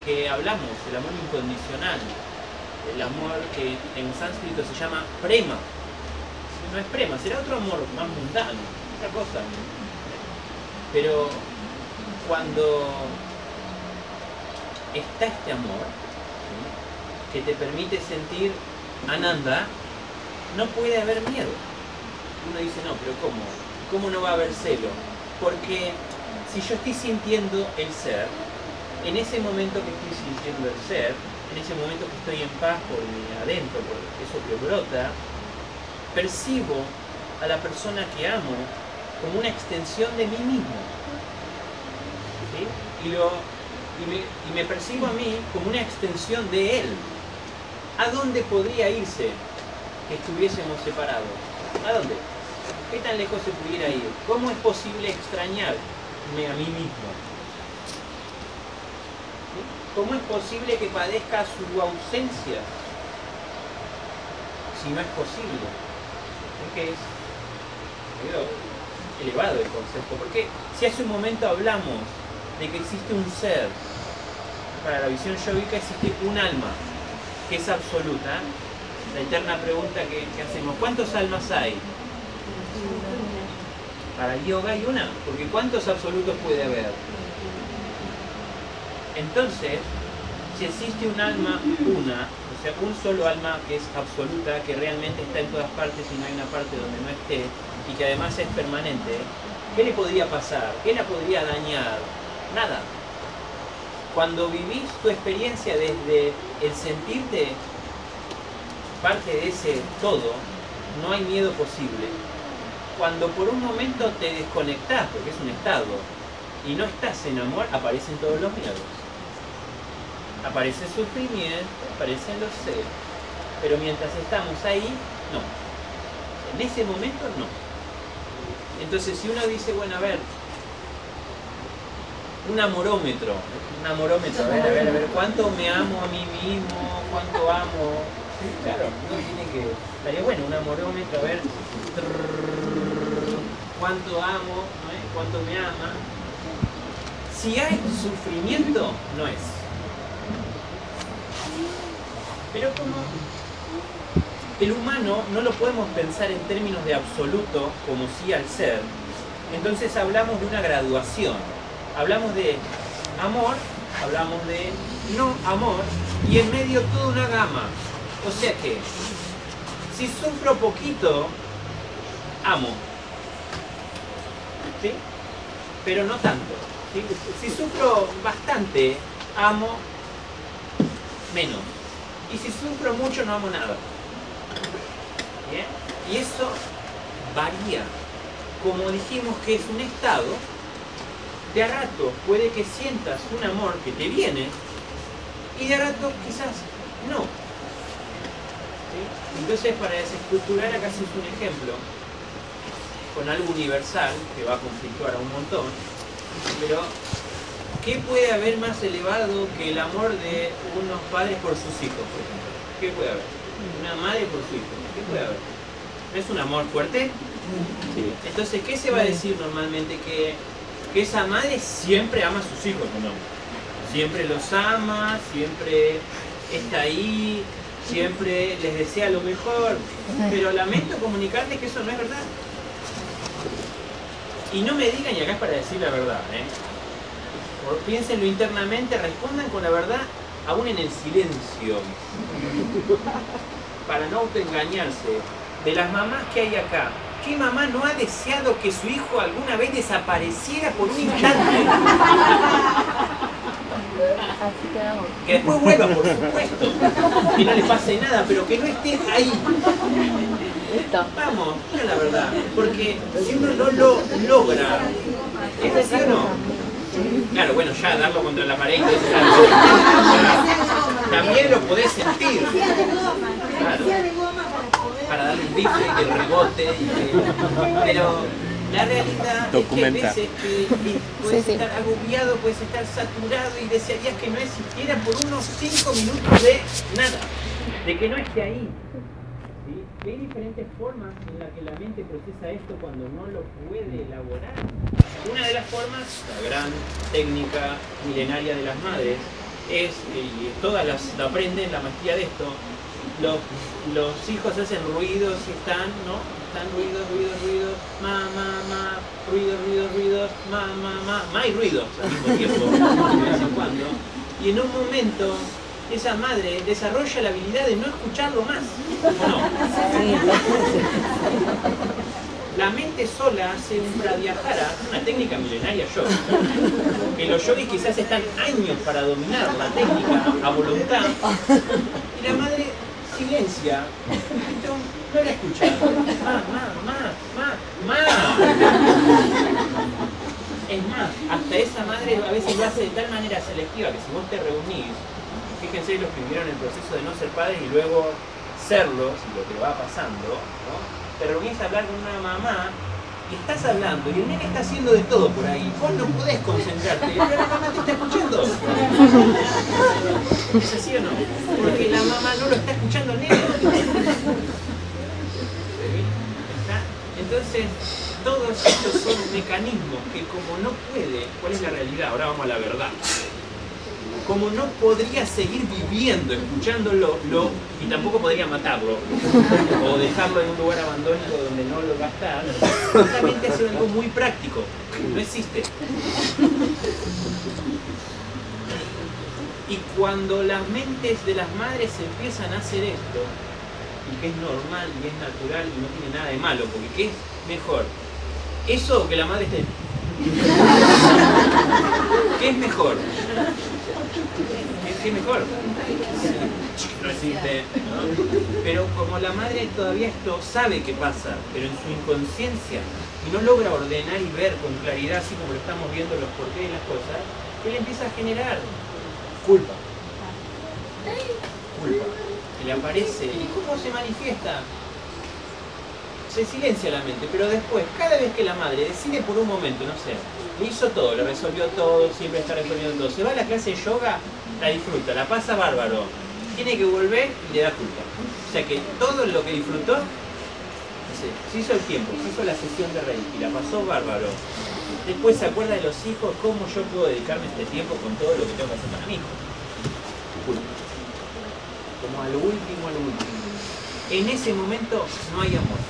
que hablamos, el amor incondicional, el amor que en sánscrito se llama prema. No es prema, será otro amor más mundano, otra cosa. Pero cuando está este amor, ¿sí?, que te permite sentir Ananda, no puede haber miedo. Uno dice, no, pero ¿cómo? ¿Cómo no va a haber celo? Porque si yo estoy sintiendo el ser, en ese momento que estoy sintiendo el ser, en ese momento que estoy en paz por mi adentro, por eso que brota, percibo a la persona que amo como una extensión de mí mismo. ¿Sí? Y me percibo a mí como una extensión de él. ¿A dónde podría irse que estuviésemos separados? ¿A dónde? ¿Qué tan lejos se pudiera ir? ¿Cómo es posible extrañarme a mí mismo? ¿Sí? ¿Cómo es posible que padezca su ausencia? Si no es posible. Es que es elevado el concepto. Porque si hace un momento hablamos de que existe un ser, para la visión yógica existe un alma que es absoluta, la eterna pregunta que hacemos, ¿cuántos almas hay? Para el yoga hay una, porque ¿cuántos absolutos puede haber? Entonces, si existe un alma una, o sea, un solo alma que es absoluta, que realmente está en todas partes y no hay una parte donde no esté, y que además es permanente, ¿qué le podría pasar? ¿Qué la podría dañar? Nada. Cuando vivís tu experiencia desde el sentirte parte de ese todo, no hay miedo posible. Cuando por un momento te desconectás, porque es un estado, y no estás en amor, aparecen todos los miedos. Aparece el sufrimiento, aparecen los celos. Pero mientras estamos ahí, no. En ese momento, no. Entonces, si uno dice, bueno, a ver, un amorómetro, a ver, ¿cuánto me amo a mí mismo? ¿Cuánto amo? Claro, uno tiene que... Estaría bueno, un amorómetro, a ver, ¿cuánto amo? ¿No es? ¿Cuánto me ama? Si hay sufrimiento, no es. Pero como el humano no lo podemos pensar en términos de absoluto, como si al ser, entonces hablamos de una graduación. Hablamos de amor, hablamos de no amor, y en medio toda una gama. O sea que, si sufro poquito, amo. ¿Sí? Pero no tanto. ¿Sí? Si sufro bastante, amo menos. Y si sufro mucho, no amo nada. ¿Bien? Y eso varía. Como dijimos que es un estado, de a rato puede que sientas un amor que te viene y de a rato quizás no. ¿Sí? Entonces, para desestructurar acá se hizo un ejemplo con algo universal que va a conflictuar a un montón, pero ¿qué puede haber más elevado que el amor de unos padres por sus hijos, por ejemplo? ¿Qué puede haber? Una madre por su hijo. ¿Qué puede haber? ¿No es un amor fuerte? Sí. Entonces, ¿qué se va a decir normalmente? Que esa madre siempre ama a sus hijos, ¿no? Siempre los ama, siempre está ahí, siempre les desea lo mejor. Pero lamento comunicarles que eso no es verdad. Y no me digan, y acá es para decir la verdad, piénsenlo internamente, respondan con la verdad, aún en el silencio. Para no autoengañarse. De las mamás que hay acá, ¿qué mamá no ha deseado que su hijo alguna vez desapareciera por un instante? Que después vuelva, por supuesto. Que no le pase nada, pero que no esté ahí. Vamos, es la verdad. Porque si uno no lo logra, ¿es así o no? Claro, bueno, ya darlo contra la pared, también lo podés sentir. Claro. Para darle un bife y que rebote. Pero la realidad es que hay veces que puedes estar agobiado, puedes estar saturado y desearías que no existiera por unos 5 minutos de nada, de que no esté ahí. ¿Sí? Hay diferentes formas en las que la mente procesa esto cuando no lo puede elaborar. Una de las formas, la gran técnica milenaria de las madres, es, y todas lo aprenden, la maestría de esto, los hijos hacen ruidos y están, ¿no? Están ruidos, ma, ruidos, ma y ruidos al mismo tiempo, de vez en cuando. Y en un momento, esa madre desarrolla la habilidad de no escucharlo más, ¿o no? La mente sola hace un pratyahara, una técnica milenaria yoga, que los yogis quizás están años para dominar la técnica a voluntad, y la madre silencia, no la escucha. Ma. Es más, hasta esa madre a veces lo hace de tal manera selectiva que si vos te reunís, fíjense los que vivieron el proceso de no ser padres y luego serlos, y lo que va pasando, ¿no? Te reunís a hablar con una mamá y estás hablando y el nene está haciendo de todo por ahí. Vos no podés concentrarte, pero la mamá te está escuchando. ¿Es así o no? Porque la mamá no lo está escuchando al nene. Entonces, todos estos son mecanismos que como no puede, ¿cuál es la realidad? Ahora vamos a la verdad. Como no podría seguir viviendo, escuchándolo, y tampoco podría matarlo, o dejarlo en un lugar abandónico donde no lo va a estar, justamente hace algo muy práctico, no existe. Y cuando las mentes de las madres empiezan a hacer esto, y que es normal y es natural y no tiene nada de malo, porque ¿qué es mejor? Eso o que la madre esté... ¿Qué es mejor? ¿Qué es mejor? No existe, ¿no? Pero como la madre todavía esto sabe que pasa, pero en su inconsciencia, y no logra ordenar y ver con claridad, así como lo estamos viendo los porqués de las cosas, él empieza a generar culpa. Que le aparece. ¿Y cómo se manifiesta? Se silencia la mente, pero después, cada vez que la madre decide por un momento, no sé, le hizo todo, le resolvió todo, siempre está resolviendo todo, se va a la clase de yoga, la disfruta, la pasa bárbaro, tiene que volver y le da culpa. O sea que todo lo que disfrutó, no sé, se hizo el tiempo, se hizo la sesión de Reiki, la pasó bárbaro. Después se acuerda de los hijos, cómo yo puedo dedicarme este tiempo con todo lo que tengo que hacer para mi hijo. Culpa. Como a lo último. En ese momento no hay amor.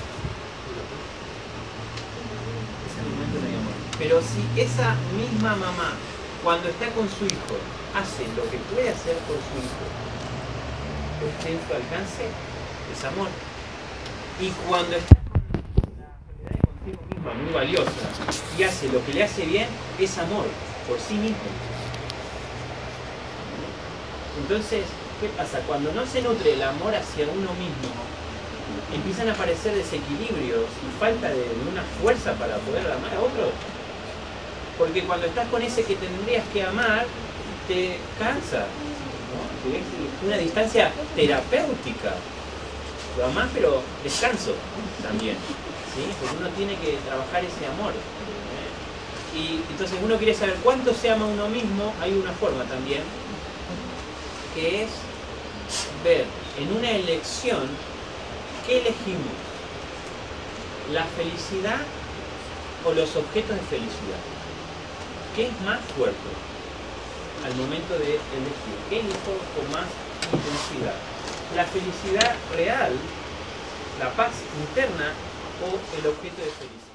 Pero si esa misma mamá, cuando está con su hijo, hace lo que puede hacer por su hijo, que esté en su alcance, es amor. Y cuando está con una soledad consigo misma muy valiosa y hace lo que le hace bien, es amor por sí mismo. Entonces, ¿qué pasa? Cuando no se nutre el amor hacia uno mismo, empiezan a aparecer desequilibrios y falta de una fuerza para poder amar a otros. Porque cuando estás con ese que tendrías que amar, te cansa, ¿no? Es una distancia terapéutica. Lo amás, pero descanso también, ¿sí? Porque uno tiene que trabajar ese amor. Y entonces uno quiere saber cuánto se ama a uno mismo. Hay una forma también, que es ver en una elección qué elegimos, la felicidad o los objetos de felicidad. ¿Qué es más fuerte al momento de elegir? ¿Qué elijo con más intensidad? ¿La felicidad real, la paz interna o el objeto de felicidad?